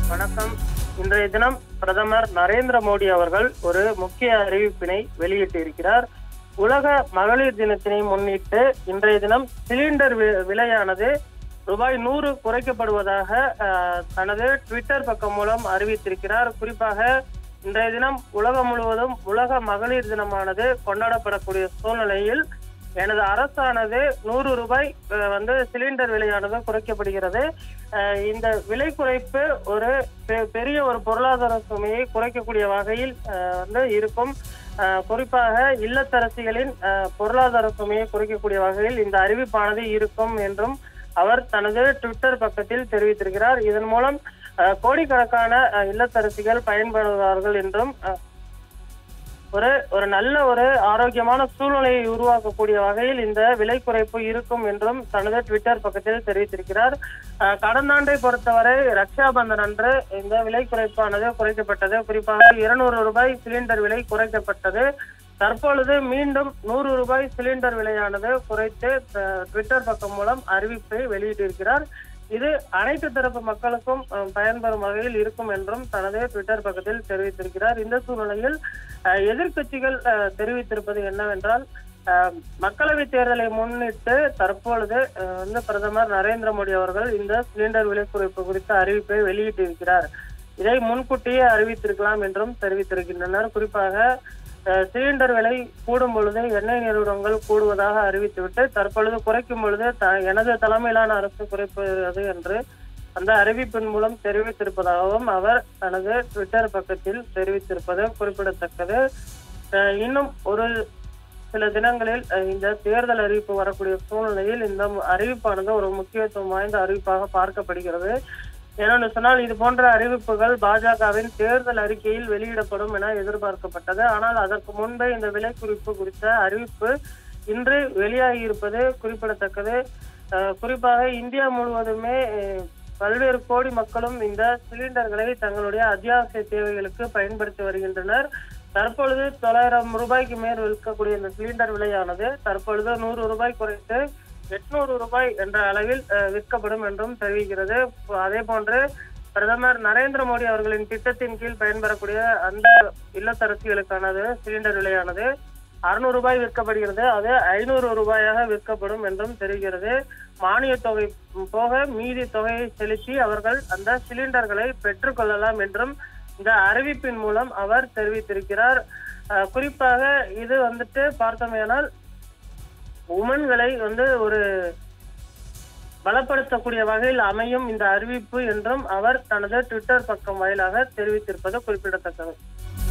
வணக்கம். இன்றைய தினம் பிரதமர் நரேந்திர மோடி அவர்கள் ஒரு முக்கிய அறிவிப்பினை வெளியிட்டிருக்கிறார். உலக மகளிர் தினத்தினை முன்னிட்டு இன்றைய தினம் சிலிண்டர் விலையானது ரூபாய் 100 குறைக்கப்படுவதாக தனது ட்விட்டர் பக்கம் மூலம் அறிவித்திருக்கிறார். குறிப்பாக இன்றைய தினம் உலகம் முழுவதும் உலக மகளிர் தினமானது கொண்டாடப்படக்கூடிய சூழ்நிலையில் எனது அரசானது 100 ரூபாய் சிலிண்டர் விலையானது குறைக்கப்படுகிறது. இந்த விலை குறைப்பு ஒரு பெரிய ஒரு பொருளாதார சுமையை குறைக்கக்கூடிய வகையில் இருக்கும். குறிப்பாக இல்லத்தரசிகளின் பொருளாதார சுமையை குறைக்கக்கூடிய வகையில் இந்த அறிவிப்பானது இருக்கும் என்றும் அவர் தனது ட்விட்டர் பக்கத்தில் தெரிவித்திருக்கிறார். இதன் மூலம் கோடிக்கணக்கான இல்லத்தரசிகள் பயன்படுவார்கள் என்றும் ஒரு நல்ல ஒரு ஆரோக்கியமான சூழ்நிலையை உருவாக்கக்கூடிய வகையில் இந்த விலை குறைப்பு இருக்கும் என்றும் தனது ட்விட்டர் பக்கத்தில் தெரிவித்திருக்கிறார். கடந்த ஆண்டை பொறுத்தவரை ரக்ஷா பந்தன் அன்று இந்த விலை குறைப்பானது குறைக்கப்பட்டது. குறிப்பாக 200 ரூபாய் சிலிண்டர் விலை குறைக்கப்பட்டது. தற்பொழுது மீண்டும் 100 ரூபாய் சிலிண்டர் விலையானது குறைத்து ட்விட்டர் பக்கம் மூலம் அறிவிப்பை வெளியிட்டிருக்கிறார். இது அனைத்து தரப்பு மக்களுக்கும் பயன்பெறும் வகையில் இருக்கும் என்றும் தனது ட்விட்டர் பக்கத்தில் தெரிவித்திருக்கிறார். இந்த சூழ்நிலையில் எதிர்கட்சிகள் தெரிவித்திருப்பது என்னவென்றால், மக்களவை தேர்தலை முன்னிட்டு தற்பொழுது பிரதமர் நரேந்திர மோடி அவர்கள் இந்த சிலிண்டர் விலை குறைப்பு குறித்த அறிவிப்பை வெளியிட்டிருக்கிறார். இதை முன்கூட்டியே அறிவித்திருக்கலாம் என்றும் தெரிவித்திருக்கின்றனர். குறிப்பாக சிலிண்டர் விலை கூடும் பொழுது எண்ணெய் நிறுவனங்கள் கூடுவதாக அறிவித்துவிட்டு தற்பொழுது குறைக்கும் பொழுது எனது தலைமையிலான அரசு குறைப்பது என்று அந்த அறிவிப்பின் மூலம் தெரிவித்திருப்பதாகவும் அவர் தனது ட்விட்டர் பக்கத்தில் தெரிவித்திருப்பது குறிப்பிடத்தக்கது. இன்னும் ஒரு சில தினங்களில் இந்த தேர்தல் அறிவிப்பு வரக்கூடிய சூழ்நிலையில் இந்த அறிவிப்பானது ஒரு முக்கியத்துவம் வாய்ந்த அறிவிப்பாக பார்க்கப்படுகிறது. ஏனென்று சொன்னால், இது போன்ற அறிவிப்புகள் பாஜகவின் தேர்தல் அறிக்கையில் வெளியிடப்படும் என எதிர்பார்க்கப்பட்டது. ஆனால் அதற்கு முன்பே இந்த விலை குறிப்பு குறித்த அறிவிப்பு இன்று வெளியாகி இருப்பது குறிப்பிடத்தக்கது. குறிப்பாக இந்தியா முழுவதுமே பல்வேறு கோடி மக்களும் இந்த சிலிண்டர்களை தங்களுடைய அத்தியாவசிய தேவைகளுக்கு பயன்படுத்தி வருகின்றனர். தற்பொழுது 900 ரூபாய்க்கு மேல் விற்கக்கூடிய இந்த சிலிண்டர் விலையானது தற்பொழுது 100 ரூபாய் குறைத்து 800 ரூபாய் என்ற அளவில் விற்கப்படும் என்றும் தெரிவிக்கிறது. அதே போன்று பிரதமர் நரேந்திர மோடி அவர்களின் திட்டத்தின் கீழ் பயன்பெறக்கூடிய அந்த இல்லத்தரசிகளுக்கானது சிலிண்டர் விலையானது 600 ரூபாய் விற்கப்படுகிறது. அது 500 ரூபாயாக விற்கப்படும் என்றும் தெரிகிறது. மானிய தொகை போக மீதி தொகையை செலுத்தி அவர்கள் அந்த சிலிண்டர்களை பெற்றுக் கொள்ளலாம் என்றும் இந்த அறிவிப்பின் மூலம் அவர் தெரிவித்திருக்கிறார். குறிப்பாக இது பார்த்தோமேனால் உமன்களை ஒரு பலப்படுத்தக்கூடிய வகையில் அமையும் இந்த அறிவிப்பு என்றும் அவர் தனது ட்விட்டர் பக்கம் வாயிலாக தெரிவித்திருப்பது குறிப்பிடத்தக்கது.